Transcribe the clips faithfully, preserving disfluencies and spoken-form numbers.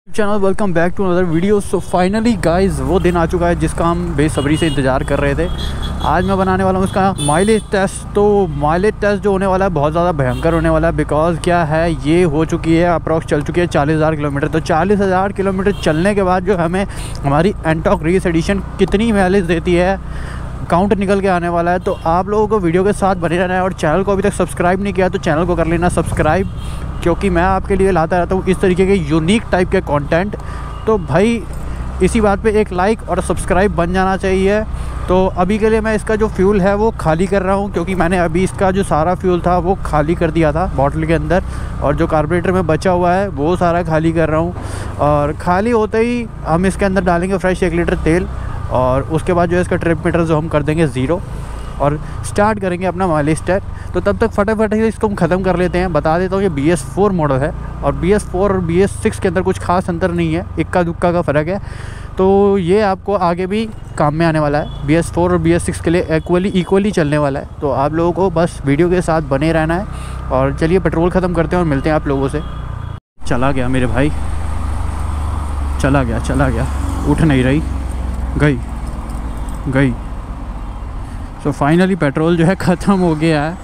Channel welcome back to another video. So finally guys वो दिन आ चुका है जिसका हम बेसब्री से इंतज़ार कर रहे थे। आज मैं बनाने वाला हूँ उसका माइलेज टेस्ट। तो माइलेज टेस्ट जो होने वाला है बहुत ज़्यादा भयंकर होने वाला है। बिकॉज़ क्या है, ये हो चुकी है अप्रॉक्स चल चुकी है चालीस हज़ार किलोमीटर। तो चालीस हज़ार किलोमीटर चलने के बाद जो हमें हमारी एंटॉर्क रेस एडिशन कितनी माइलेज देती है, काउंट निकल के आने वाला है। तो आप लोगों को वीडियो के साथ बने रहना है और चैनल को अभी तक सब्सक्राइब नहीं किया तो चैनल को कर लेना सब्सक्राइब, क्योंकि मैं आपके लिए लाता रहता हूँ इस तरीके के यूनिक टाइप के कंटेंट। तो भाई इसी बात पे एक लाइक और सब्सक्राइब बन जाना चाहिए। तो अभी के लिए मैं इसका जो फ्यूल है वो खाली कर रहा हूँ, क्योंकि मैंने अभी इसका जो सारा फ्यूल था वो खाली कर दिया था बॉटल के अंदर, और जो कार्बोरेटर में बचा हुआ है वो सारा खाली कर रहा हूँ। और खाली होते ही हम इसके अंदर डालेंगे फ्रेश एक लीटर तेल, और उसके बाद जो है इसका ट्रिप मीटर जो हम कर देंगे ज़ीरो और स्टार्ट करेंगे अपना माइलेज टेस्ट। तो तब तक फटाफट से इसको हम ख़त्म कर लेते हैं। बता देता हूँ ये बी एस फोर मॉडल है, और बी एस फोर और बी एस सिक्स के अंदर कुछ खास अंतर नहीं है, इक्का दुक्का का फ़र्क है। तो ये आपको आगे भी काम में आने वाला है। बी एस फोर और बी एस सिक्स के लिए इक्वली इक्वली चलने वाला है। तो आप लोगों को बस वीडियो के साथ बने रहना है। और चलिए पेट्रोल ख़त्म करते हैं और मिलते हैं आप लोगों से। चला गया मेरे भाई, चला गया चला गया उठ नहीं रही, गई गई। तो फाइनली पेट्रोल जो है ख़त्म हो गया है।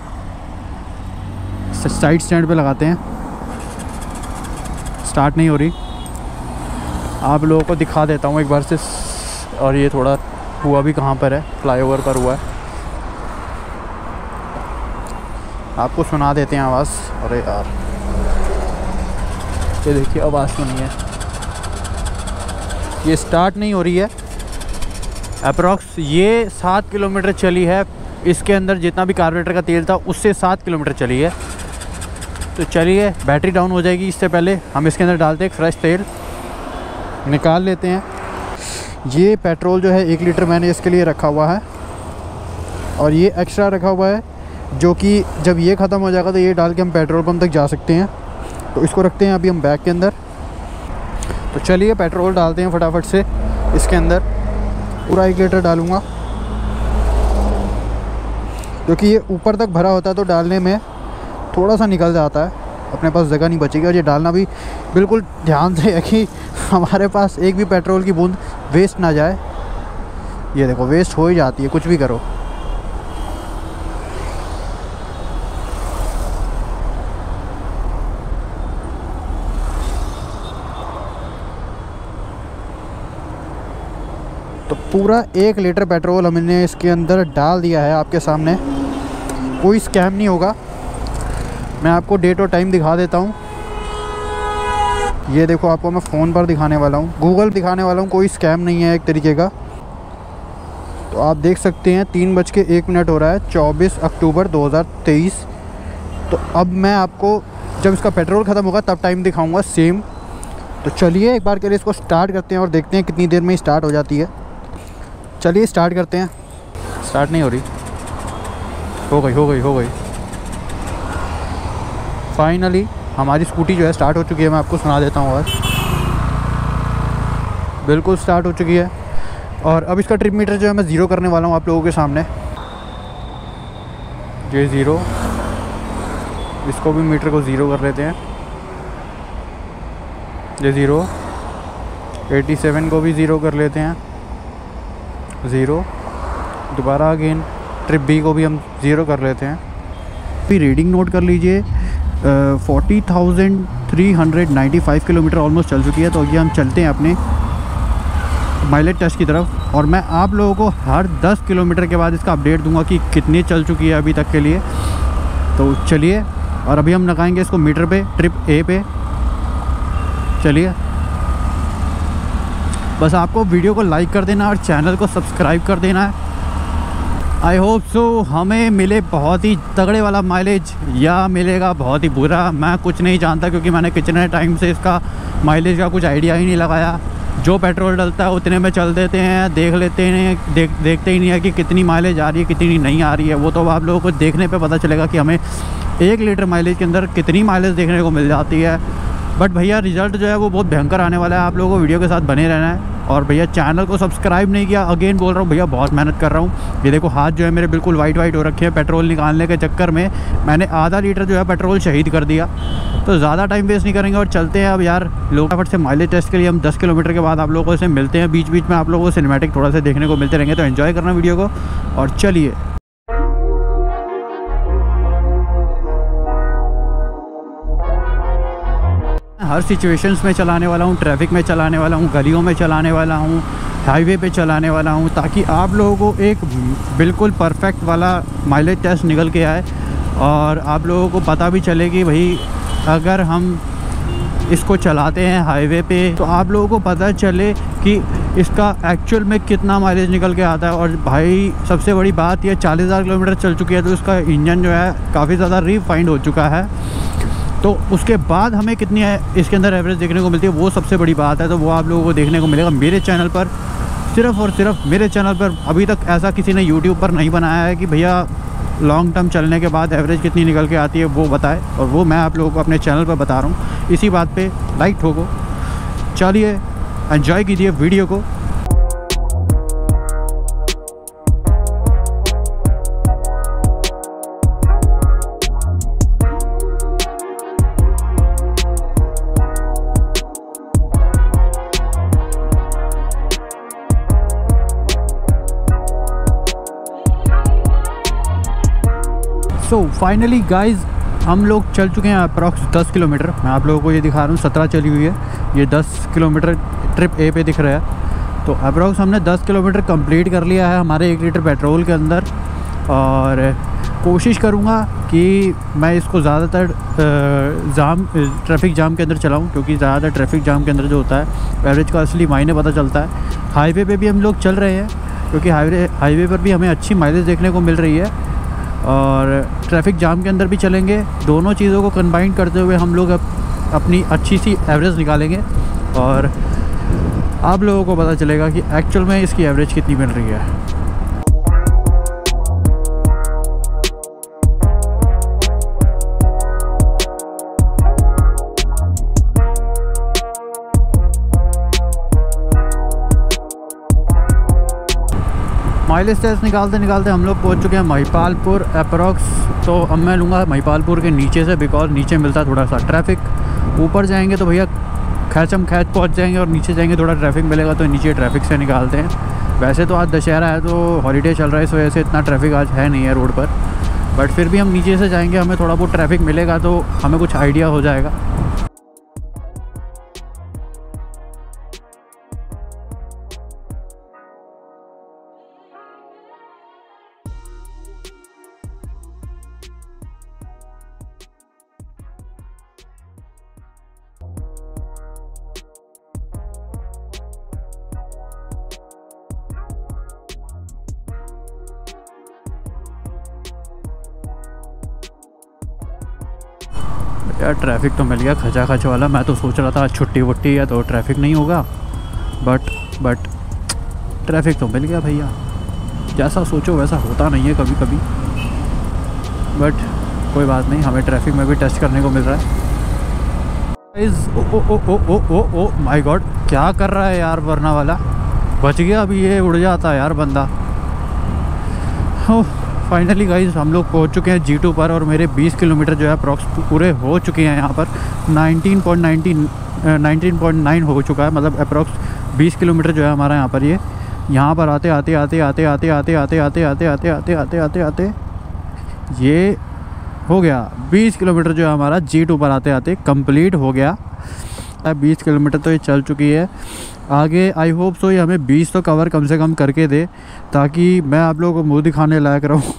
साइड स्टैंड पे लगाते हैं, स्टार्ट नहीं हो रही। आप लोगों को दिखा देता हूँ एक बार से। और ये थोड़ा हुआ भी कहाँ पर है, फ्लाईओवर पर हुआ है, आपको सुना देते हैं आवाज़। अरे यार ये देखिए आवाज़ सुनिए, ये स्टार्ट नहीं हो रही है। अप्रॉक्स ये सात किलोमीटर चली है, इसके अंदर जितना भी कार्बोरेटर का तेल था उससे सात किलोमीटर चली है। तो चलिए बैटरी डाउन हो जाएगी, इससे पहले हम इसके अंदर डालते हैं एक फ्रेश तेल, निकाल लेते हैं। ये पेट्रोल जो है एक लीटर मैंने इसके लिए रखा हुआ है, और ये एक्स्ट्रा रखा हुआ है जो कि जब ये ख़त्म हो जाएगा तो ये डाल के हम पेट्रोल पंप तक जा सकते हैं। तो इसको रखते हैं अभी हम बैग के अंदर। तो चलिए पेट्रोल डालते हैं फटाफट से इसके अंदर। पूरा एक लीटर डालूँगा, क्योंकि ये ऊपर तक भरा होता है तो डालने में थोड़ा सा निकल जाता है, अपने पास जगह नहीं बचेगी। और ये डालना भी बिल्कुल ध्यान से है कि हमारे पास एक भी पेट्रोल की बूंद वेस्ट ना जाए। ये देखो वेस्ट हो ही जाती है कुछ भी करो। तो पूरा एक लीटर पेट्रोल हमने इसके अंदर डाल दिया है आपके सामने। कोई स्कैम नहीं होगा। मैं आपको डेट और टाइम दिखा देता हूँ। ये देखो आपको मैं फ़ोन पर दिखाने वाला हूँ, गूगल दिखाने वाला हूँ, कोई स्कैम नहीं है एक तरीके का। तो आप देख सकते हैं तीन बज के एक मिनट हो रहा है, चौबीस अक्टूबर दो हज़ार तेईस। तो अब मैं आपको जब इसका पेट्रोल ख़त्म होगा तब टाइम दिखाऊँगा सेम। तो चलिए एक बार के लिए इसको स्टार्ट करते हैं और देखते हैं कितनी देर में स्टार्ट हो जाती है। चलिए स्टार्ट करते हैं। स्टार्ट नहीं हो रही, हो गई हो गई हो गई फाइनली हमारी स्कूटी जो है स्टार्ट हो चुकी है। मैं आपको सुना देता हूँ आज, बिल्कुल स्टार्ट हो चुकी है। और अब इसका ट्रिप मीटर जो है मैं ज़ीरो करने वाला हूँ आप लोगों के सामने। ये ज़ीरो, इसको भी मीटर को ज़ीरो कर लेते हैं। ये ज़ीरो, सत्तासी को भी ज़ीरो कर लेते हैं, ज़ीरो। दोबारा अगेन ट्रिप बी को भी हम ज़ीरो कर लेते हैं। फिर रीडिंग नोट कर लीजिए, forty thousand three hundred ninety five kilometre almost चल चुकी है। तो ये हम चलते हैं अपने माइलेज टेस्ट की तरफ, और मैं आप लोगों को हर दस किलोमीटर के बाद इसका अपडेट दूंगा कि कितनी चल चुकी है अभी तक के लिए। तो चलिए, और अभी हम लगाएंगे इसको मीटर पे, ट्रिप ए पे। चलिए बस आपको वीडियो को लाइक कर देना और चैनल को सब्सक्राइब कर देना है। आई होप सो हमें मिले बहुत ही तगड़े वाला माइलेज, या मिलेगा बहुत ही बुरा, मैं कुछ नहीं जानता, क्योंकि मैंने कितने टाइम से इसका माइलेज का कुछ आइडिया ही नहीं लगाया। जो पेट्रोल डलता है उतने में चल देते हैं, देख लेते हैं, देख देखते ही नहीं है कि कितनी माइलेज आ रही है कितनी नहीं आ रही है। वो तो आप लोगों को देखने पे पता चलेगा कि हमें एक लीटर माइलेज के अंदर कितनी माइलेज देखने को मिल जाती है। बट भैया रिज़ल्ट जो है वो बहुत भयंकर आने वाला है। आप लोगों को वीडियो के साथ बने रहना है और भैया चैनल को सब्सक्राइब नहीं किया, अगेन बोल रहा हूँ भैया बहुत मेहनत कर रहा हूँ। ये देखो हाथ जो है मेरे बिल्कुल वाइट वाइट हो रखे हैं, पेट्रोल निकालने के चक्कर में मैंने आधा लीटर जो है पेट्रोल शहीद कर दिया। तो ज़्यादा टाइम वेस्ट नहीं करेंगे और चलते हैं अब यार लोकाफट से माइलेज टेस्ट के लिए। हम दस किलोमीटर के बाद आप लोगों से मिलते हैं, बीच बीच में आप लोगों को सिनेमैटिक थोड़ा सा देखने को मिलते रहेंगे, तो एंजॉय करना वीडियो को और चलिए। हर सिचुएशंस में चलाने वाला हूँ, ट्रैफिक में चलाने वाला हूँ, गलियों में चलाने वाला हूँ, हाईवे पे चलाने वाला हूँ, ताकि आप लोगों को एक बिल्कुल परफेक्ट वाला माइलेज टेस्ट निकल के आए और आप लोगों को पता भी चले कि भाई अगर हम इसको चलाते हैं हाईवे पे तो आप लोगों को पता चले कि इसका एक्चुअल में कितना माइलेज निकल के आता है। और भाई सबसे बड़ी बात ये चालीस हज़ार किलोमीटर चल चुकी है तो इसका इंजन जो है काफ़ी ज़्यादा रिफाइंड हो चुका है, तो उसके बाद हमें कितनी है इसके अंदर एवरेज देखने को मिलती है वो सबसे बड़ी बात है। तो वो आप लोगों को देखने को मिलेगा मेरे चैनल पर, सिर्फ़ और सिर्फ मेरे चैनल पर। अभी तक ऐसा किसी ने यूट्यूब पर नहीं बनाया है कि भैया लॉन्ग टर्म चलने के बाद एवरेज कितनी निकल के आती है वो बताए, और वो मैं आप लोगों को अपने चैनल पर बता रहा हूँ। इसी बात पे लाइक ठोको, चलिए एंजॉय कीजिए वीडियो को। सो फाइनली गाइज़ हम लोग चल चुके हैं अप्रॉक्स दस किलोमीटर। मैं आप लोगों को ये दिखा रहा हूँ, सत्रह चली हुई है, ये दस किलोमीटर ट्रिप ए पे दिख रहा है। तो अप्रॉक्स हमने दस किलोमीटर कंप्लीट कर लिया है हमारे एक लीटर पेट्रोल के अंदर। और कोशिश करूँगा कि मैं इसको ज़्यादातर जाम ट्रैफिक जाम के अंदर चलाऊँ, क्योंकि ज़्यादातर ट्रैफिक जाम के अंदर जो होता है एवरेज का असली मायने पता चलता है। हाईवे पे भी हम लोग चल रहे हैं क्योंकि हाईवे हाईवे पर भी हमें अच्छी माइलेज देखने को मिल रही है, और ट्रैफिक जाम के अंदर भी चलेंगे। दोनों चीज़ों को कंबाइन करते हुए हम लोग अप, अपनी अच्छी सी एवरेज निकालेंगे और आप लोगों को पता चलेगा कि एक्चुअल में इसकी एवरेज कितनी मिल रही है। माइलेज टेस्ट निकालते निकालते हम लोग पहुंच चुके हैं महिपालपुर अप्रॉक्स। तो अब मैं लूँगा महिपालपुर के नीचे से, बिकॉज नीचे मिलता है थोड़ा सा ट्रैफिक। ऊपर जाएंगे तो भैया खैचम खैच पहुंच जाएंगे, और नीचे जाएंगे थोड़ा ट्रैफिक मिलेगा, तो नीचे ट्रैफिक से निकालते हैं। वैसे तो आज दशहरा है तो हॉलीडे चल रहा है, इस वजह से इतना ट्रैफिक आज है नहीं है रोड पर, बट फिर भी हम नीचे से जाएँगे, हमें थोड़ा बहुत ट्रैफिक मिलेगा तो हमें कुछ आइडिया हो जाएगा। यार ट्रैफिक तो मिल गया खचा खच वाला। मैं तो सोच रहा था छुट्टी वुट्टी है तो ट्रैफिक नहीं होगा, बट बट ट्रैफिक तो मिल गया भैया। जैसा सोचो वैसा होता नहीं है कभी कभी, बट कोई बात नहीं, हमें ट्रैफिक में भी टेस्ट करने को मिल रहा है। ओ ओ ओ ओ ओ ओ ओ माय गॉड, क्या कर रहा है यार वरना वाला, बच गया। अभी ये उड़ जाता यार बंदा। फाइनली गाइस हम लोग पहुंच चुके हैं जी टू पर, और मेरे बीस किलोमीटर जो है अप्रॉक्स पूरे हो चुके हैं। यहाँ पर nineteen point nineteen nineteen point nine हो चुका है, मतलब अप्रॉक्स बीस किलोमीटर जो है हमारा यहाँ पर। ये यहाँ पर आते आते आते आते आते आते आते आते आते आते आते आते आते आते ये हो गया बीस किलोमीटर जो है हमारा जी टू पर आते आते कंप्लीट हो गया। अब बीस किलोमीटर तो ये चल चुकी है। आगे आई होप सो ये हमें बीस तो कवर कम से कम करके दे, ताकि मैं आप लोगों को मुंह दिखाने लायक रहूँ।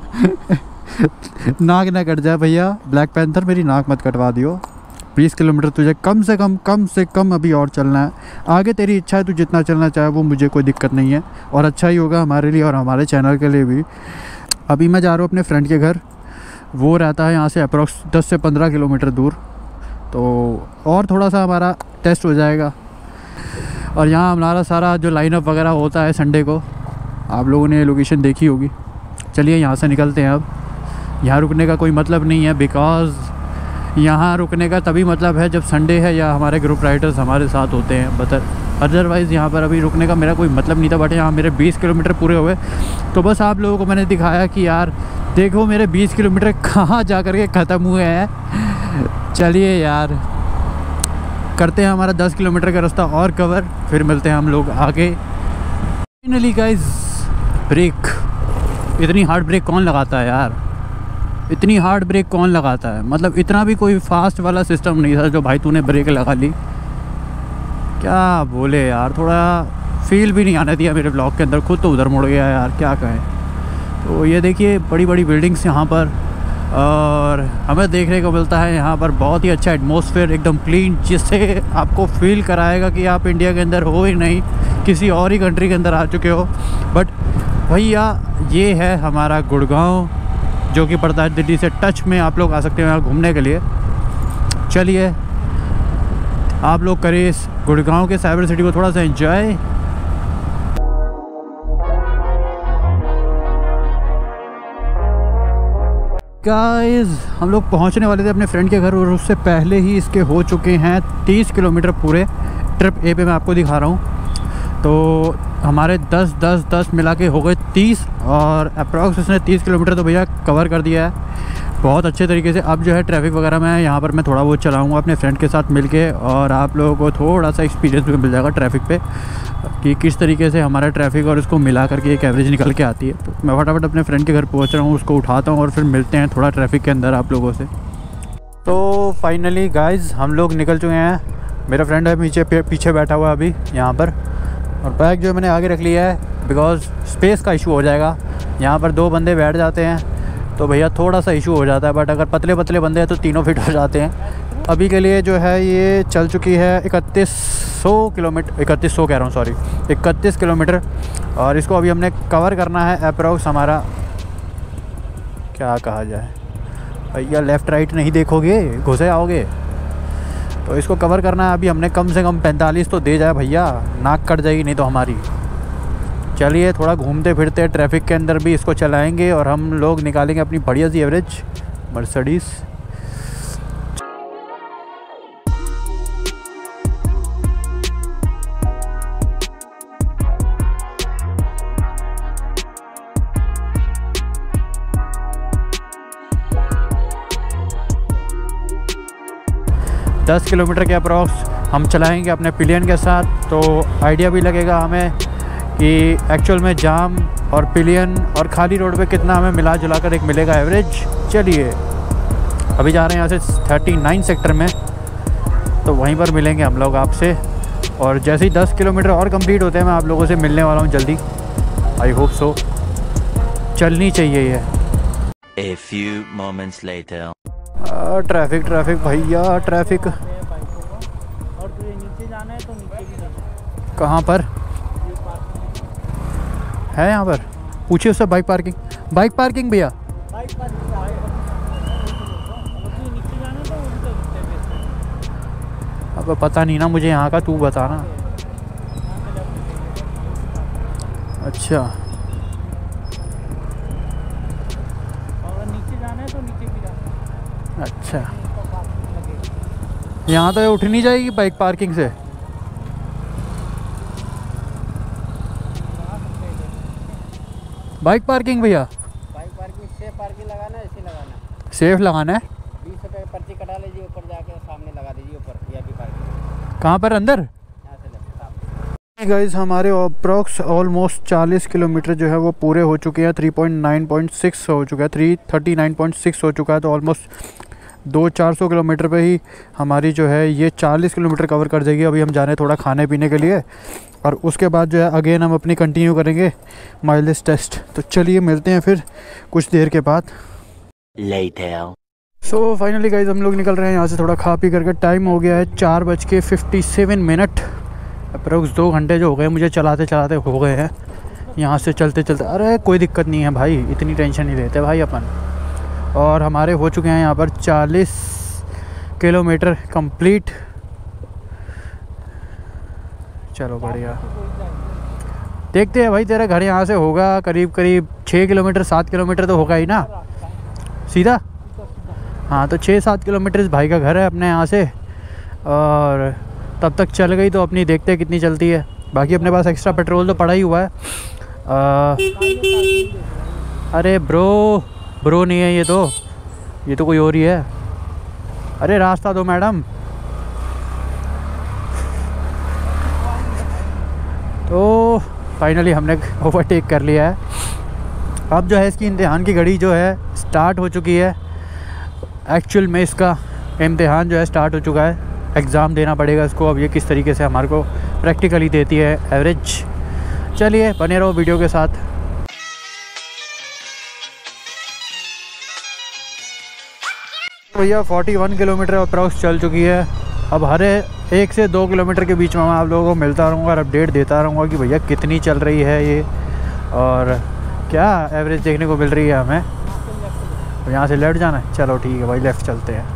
नाक ना कट जाए भैया, ब्लैक पैंथर मेरी नाक मत कटवा दियो। बीस किलोमीटर तुझे कम से कम कम से कम अभी और चलना है। आगे तेरी इच्छा है, तू जितना चलना चाहे वो, मुझे कोई दिक्कत नहीं है, और अच्छा ही होगा हमारे लिए और हमारे चैनल के लिए भी। अभी मैं जा रहा हूँ अपने फ्रेंड के घर, वो रहता है यहाँ से अप्रॉक्स दस से पंद्रह किलोमीटर दूर, तो और थोड़ा सा हमारा टेस्ट हो जाएगा। और यहाँ हमारा सारा जो लाइनअप वगैरह होता है संडे को, आप लोगों ने लोकेशन देखी होगी। चलिए यहाँ से निकलते हैं। अब यहाँ रुकने का कोई मतलब नहीं है, बिकॉज़ यहाँ रुकने का तभी मतलब है जब संडे है या हमारे ग्रुप राइडर्स हमारे साथ होते हैं। बता अदरवाइज़ यहाँ पर अभी रुकने का मेरा कोई मतलब नहीं था, बट यहाँ मेरे बीस किलोमीटर पूरे हुए। तो बस आप लोगों को मैंने दिखाया कि यार देखो मेरे बीस किलोमीटर कहाँ जा कर के ख़त्म हुए हैं। चलिए यार करते हैं हमारा दस किलोमीटर का रास्ता और कवर, फिर मिलते हैं हम लोग आगे। फाइनली गाइस ब्रेक, इतनी हार्ड ब्रेक कौन लगाता है यार, इतनी हार्ड ब्रेक कौन लगाता है, मतलब इतना भी कोई फास्ट वाला सिस्टम नहीं था जो भाई तूने ब्रेक लगा ली। क्या बोले यार, थोड़ा फील भी नहीं आने दिया मेरे ब्लॉग के अंदर, खुद तो उधर मुड़ गया यार, क्या कहें। तो ये देखिए बड़ी बड़ी बिल्डिंग्स यहाँ पर, और हमें देखने को मिलता है यहाँ पर बहुत ही अच्छा एटमॉस्फेयर, एकदम क्लीन, जिससे आपको फील कराएगा कि आप इंडिया के अंदर हो ही नहीं, किसी और ही कंट्री के अंदर आ चुके हो। बट भैया ये है हमारा गुड़गांव, जो कि पड़ता है दिल्ली से टच में। आप लोग आ सकते हो यहाँ घूमने के लिए। चलिए आप लोग करिए इस गुड़गांव के साइबर सिटी को थोड़ा सा एंजॉय। गाइस हम लोग पहुंचने वाले थे अपने फ्रेंड के घर, और उससे पहले ही इसके हो चुके हैं तीस किलोमीटर पूरे। ट्रिप ए पे मैं आपको दिखा रहा हूँ। तो हमारे दस दस दस मिला के हो गए तीस, और अप्रॉक्स उसने तीस किलोमीटर तो भैया कवर कर दिया है बहुत अच्छे तरीके से। अब जो है ट्रैफिक वगैरह में यहाँ पर मैं थोड़ा बहुत चलाऊँगा अपने फ्रेंड के साथ मिलके, और आप लोगों को थोड़ा सा एक्सपीरियंस भी मिल जाएगा ट्रैफिक पे कि किस तरीके से हमारा ट्रैफिक और उसको मिला करके एक एवरेज निकल के आती है। तो मैं फटाफट अपने फ्रेंड के घर पहुँच रहा हूँ, उसको उठाता हूँ और फिर मिलते हैं थोड़ा ट्रैफिक के अंदर आप लोगों से। तो फाइनली गाइज़ हम लोग निकल चुके हैं। मेरा फ्रेंड है पीछे पीछे बैठा हुआ अभी यहाँ पर, और बैग जो मैंने आगे रख लिया है बिकॉज़ स्पेस का इशू हो जाएगा। यहाँ पर दो बंदे बैठ जाते हैं तो भैया थोड़ा सा इशू हो जाता है, बट अगर पतले पतले बंदे हैं तो तीनों फिट हो जाते हैं। अभी के लिए जो है ये चल चुकी है इकतीस सौ किलोमीटर, इकतीस सौ कह रहा हूँ सॉरी इकतीस किलोमीटर, और इसको अभी हमने कवर करना है अप्रॉक्स हमारा, क्या कहा जाए भैया, लेफ़्ट राइट नहीं देखोगे घुसे आओगे। तो इसको कवर करना है अभी हमने कम से कम पैंतालीस तो दे जाए भैया, नाक कट जाएगी नहीं तो हमारी। चलिए थोड़ा घूमते फिरते ट्रैफिक के अंदर भी इसको चलाएंगे और हम लोग निकालेंगे अपनी बढ़िया सी एवरेज मर्सिडीज़। दस किलोमीटर के अप्रॉक्स हम चलाएंगे अपने पिलियन के साथ, तो आइडिया भी लगेगा हमें कि एक्चुअल में जाम और पिलियन और खाली रोड पे कितना हमें मिला जुला कर एक मिलेगा एवरेज। चलिए अभी जा रहे हैं यहाँ से उनतालीस सेक्टर में, तो वहीं पर मिलेंगे हम लोग आपसे। और जैसे ही दस किलोमीटर और कंप्लीट होते हैं मैं आप लोगों से मिलने वाला हूँ जल्दी, आई होप सो। चलनी चाहिए ये। A few moments later. Traffic traffic भैया ट्रैफिक। और तुझे नीचे जाना है तो नीचे भी जाना। कहाँ पर है? यहाँ पर पूछिए उससे। बाइक पार्किंग, बाइक पार्किंग भैया, बाइक पार्किंग नीचे जाना है तो उधर। अब पता नहीं ना मुझे यहाँ का, तू बताना। अच्छा और नीचे जाना है तो नीचे भी जाना। अच्छा, यहाँ तो उठ नहीं जाएगी बाइक पार्किंग से? बाइक पार्किंग भैया, बाइक पार्किंग सेफ पार्किंग लगाना है, ऐसे लगाना है। सेफ लगाना है। बीस रुपये पर्ची कटा लीजिए, ऊपर जाके सामने लगा दीजिए ऊपर या भी पार्किंग। कहाँ पर? अंदर? यहाँ से लेफ्ट सामने। गाइस हमारे अप्रॉक्स ऑलमोस्ट चालीस किलोमीटर जो है वो पूरे हो चुके हैं। Three point nine point six हो चुका है, three thirty nine point six हो चुका है। तो ऑलमोस्ट दो चार सौ किलोमीटर पे ही हमारी जो है ये चालीस किलोमीटर कवर कर जाएगी। अभी हम जाने थोड़ा खाने पीने के लिए, और उसके बाद जो है अगेन हम अपनी कंटिन्यू करेंगे माइलेज टेस्ट। तो चलिए मिलते हैं फिर कुछ देर के बाद। Later. सो फाइनली गाइज हम लोग निकल रहे हैं यहाँ से थोड़ा खा पी करके। टाइम हो गया है चार बज के फिफ्टी सेवन मिनट। अप्रोक्स दो घंटे जो हो गए मुझे चलाते चलाते हो गए हैं यहाँ से चलते चलते। अरे कोई दिक्कत नहीं है भाई, इतनी टेंशन नहीं लेते भाई अपन। और हमारे हो चुके हैं यहाँ पर चालीस किलोमीटर कंप्लीट। चलो बढ़िया, देखते हैं भाई। तेरा घर यहाँ से होगा करीब करीब छः किलोमीटर सात किलोमीटर तो होगा ही ना सीधा? हाँ, तो छः सात किलोमीटर इस भाई का घर है अपने यहाँ से। और तब तक चल गई तो अपनी देखते हैं कितनी चलती है। बाकी अपने पास एक्स्ट्रा पेट्रोल तो पड़ा ही हुआ है। आ, अरे ब्रो ब्रो नहीं है ये तो, ये तो कोई और ही है। अरे रास्ता दो मैडम। तो फाइनली हमने ओवरटेक कर लिया है। अब जो है इसकी इम्तिहान की घड़ी जो है स्टार्ट हो चुकी है। एक्चुअल में इसका इम्तिहान जो है स्टार्ट हो चुका है। एग्ज़ाम देना पड़ेगा इसको। अब ये किस तरीके से हमारे को प्रैक्टिकली देती है एवरेज। चलिए बने रहो वीडियो के साथ। भैया इकतालीस किलोमीटर अप्रॉक्स चल चुकी है। अब हर एक से दो किलोमीटर के बीच में मैं आप लोगों को मिलता रहूँगा और अपडेट देता रहूँगा कि भैया कितनी चल रही है ये और क्या एवरेज देखने को मिल रही है हमें। तो यहाँ से लेफ्ट जाना है, चलो ठीक है भाई लेफ़्ट चलते हैं।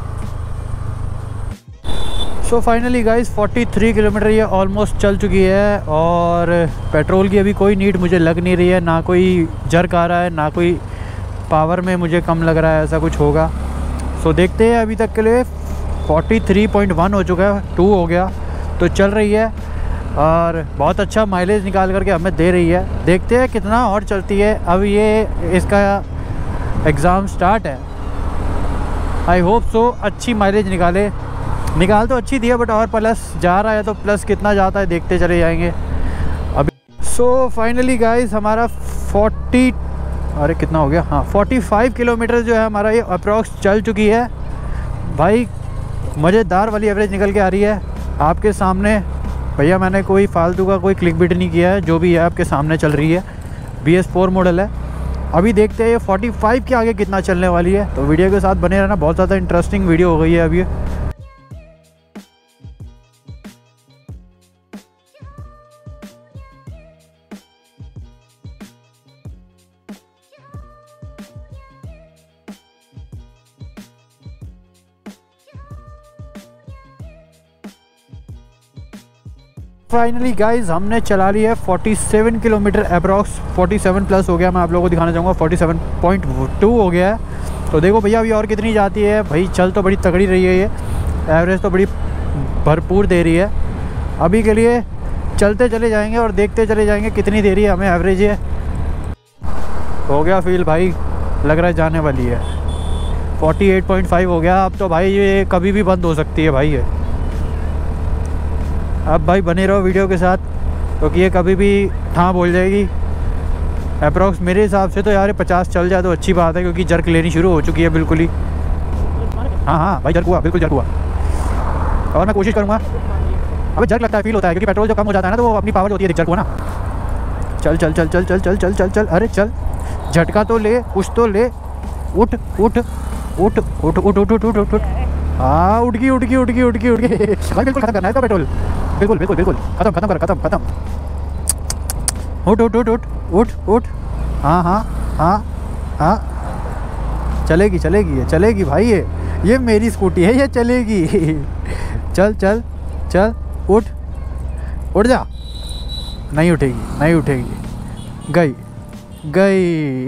सो फाइनली गाइस तैंतालीस किलोमीटर ये ऑलमोस्ट चल चुकी है और पेट्रोल की अभी कोई नीड मुझे लग नहीं रही है, ना कोई जर्क आ रहा है, ना कोई पावर में मुझे कम लग रहा है ऐसा कुछ होगा। सो देखते हैं। अभी तक के लिए तैंतालीस पॉइंट एक हो चुका है, टू हो गया तो चल रही है और बहुत अच्छा माइलेज निकाल करके हमें दे रही है। देखते हैं कितना और चलती है। अब ये इसका एग्ज़ाम स्टार्ट है, आई होप सो अच्छी माइलेज निकाले। निकाल तो अच्छी दिया बट और प्लस जा रहा है तो प्लस कितना जाता है देखते चले जाएंगे अभी। सो फाइनली गाइस हमारा चालीस अरे कितना हो गया, हाँ पैंतालीस किलोमीटर जो है हमारा ये अप्रॉक्स चल चुकी है। भाई मज़ेदार वाली एवरेज निकल के आ रही है आपके सामने। भैया मैंने कोई फालतू का कोई क्लिक बिट नहीं किया है, जो भी है आपके सामने चल रही है। बी एस फोर मॉडल है। अभी देखते हैं ये पैंतालीस के आगे कितना चलने वाली है। तो वीडियो के साथ बने रहना, बहुत ज़्यादा इंटरेस्टिंग वीडियो हो गई है अभी। फाइनली गाइज हमने चला ली है सैंतालीस किलोमीटर अप्रॉक्स, सैंतालीस प्लस हो गया। मैं आप लोगों को दिखाना चाहूँगा सैंतालीस पॉइंट टू हो गया है। तो देखो भैया अभी और कितनी जाती है। भाई चल तो बड़ी तगड़ी रही है ये, एवरेज तो बड़ी भरपूर दे रही है। अभी के लिए चलते चले जाएंगे और देखते चले जाएंगे कितनी दे रही है हमें एवरेज। ये हो गया फील भाई, लग रहा है जाने वाली है। अड़तालीस पॉइंट फाइव हो गया। अब तो भाई ये कभी भी बंद हो सकती है भाई ये। अब भाई बने रहो वीडियो के साथ क्योंकि ये कभी भी हाँ बोल जाएगी। अप्रॉक्स मेरे हिसाब से तो यार पचास चल जाए तो अच्छी बात है क्योंकि जर्क लेनी शुरू हो चुकी है बिल्कुल ही। हाँ हाँ भाई जर्क हुआ, बिल्कुल जर्क हुआ और मैं कोशिश करूँगा। अबे जर्क लगता है, फील होता है क्योंकि पेट्रोल जो कम हो जाता है ना तो वो अपनी पावर होती है जर्क हुआ ना। चल चल चल चल चल चल चल चल चल अरे चल झटका तो ले, कुछ तो ले। उठ उठ उठ उठ उठ उठ उठ उठ उठ हाँ उठ गई उठ गई उठ गई उठ गई उठ गई भाई बिल्कुल खत्म करना है इसका पेट्रोल। बिल्कुल बिल्कुल बिल्कुल खत्म खत्म कर खत्म खत्म। उठ उठ उठ उठ उठ उठ हाँ हाँ हाँ हाँ चलेगी चलेगी ये चलेगी भाई। ये ये मेरी स्कूटी है, ये चलेगी। चल चल चल उठ उठ जा। नहीं उठेगी नहीं उठेगी, गई गई।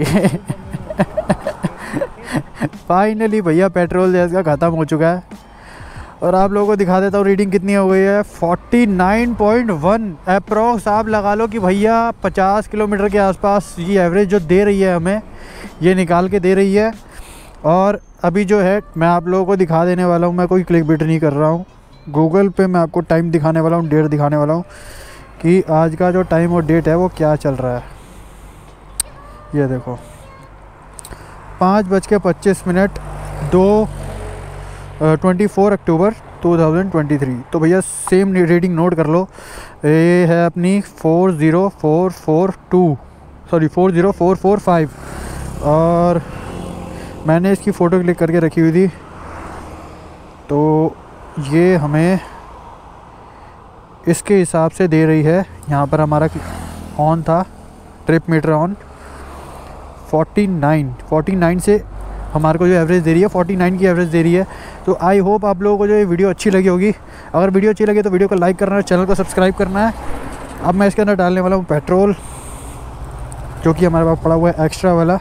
फाइनली भैया पेट्रोल जो इसका ख़त्म हो चुका है और आप लोगों को दिखा देता हूँ रीडिंग कितनी हो गई है। उनचास पॉइंट वन अप्रॉक्स आप लगा लो कि भैया पचास किलोमीटर के आसपास ये एवरेज जो दे रही है हमें, ये निकाल के दे रही है। और अभी जो है मैं आप लोगों को दिखा देने वाला हूँ, मैं कोई क्लिक बिट नहीं कर रहा हूँ। गूगल पे मैं आपको टाइम दिखाने वाला हूँ, डेट दिखाने वाला हूँ कि आज का जो टाइम और डेट है वो क्या चल रहा है। ये देखो पाँच बज के पच्चीस मिनट दो twenty four October two thousand twenty three. तो भैया सेम रीडिंग नोट कर लो। ये है अपनी four zero four four two sorry four zero four four five और मैंने इसकी फ़ोटो क्लिक करके रखी हुई थी। तो ये हमें इसके हिसाब से दे रही है। यहाँ पर हमारा ऑन था trip meter on forty nine forty nine से हमारे को जो एवरेज दे रही है फोर्टी नाइन की एवरेज दे रही है। तो आई होप आप लोगों को जो ये वीडियो अच्छी लगी होगी। अगर वीडियो अच्छी लगी तो वीडियो को लाइक करना है, चैनल को सब्सक्राइब करना है। अब मैं इसके अंदर डालने वाला हूँ पेट्रोल जो कि हमारे पास पड़ा हुआ है एक्स्ट्रा वाला।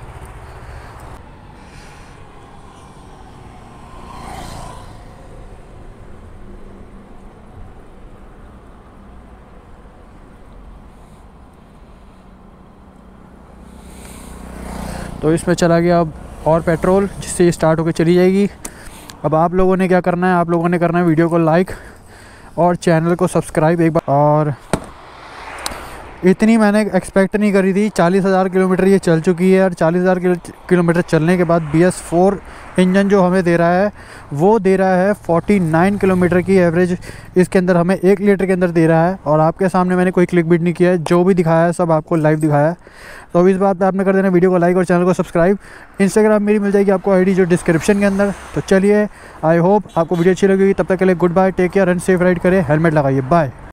तो इसमें चला गया अब और पेट्रोल, जिससे ये स्टार्ट होकर चली जाएगी। अब आप लोगों ने क्या करना है, आप लोगों ने करना है वीडियो को लाइक और चैनल को सब्सक्राइब एक बार। और इतनी मैंने एक्सपेक्ट नहीं करी थी, चालीस हज़ार किलोमीटर ये चल चुकी है। और चालीस हज़ार किलोमीटर चलने के बाद बी एस फोर इंजन जो हमें दे रहा है वो दे रहा है उनचास किलोमीटर की एवरेज इसके अंदर हमें एक लीटर के अंदर दे रहा है। और आपके सामने मैंने कोई क्लिक बिट नहीं किया है, जो भी दिखाया है सब आपको लाइव दिखाया है। तो अब इस बात पे आपने कर देना वीडियो को लाइक और चैनल को सब्सक्राइब। इंस्टाग्राम मेरी मिल जाएगी आपको आईडी जो डिस्क्रिप्शन के अंदर। तो चलिए, आई होप आपको वीडियो अच्छी लगेगी। तब तक के लिए good bye, take care and safe ride करें, हेलमेट लगाइए, बाय।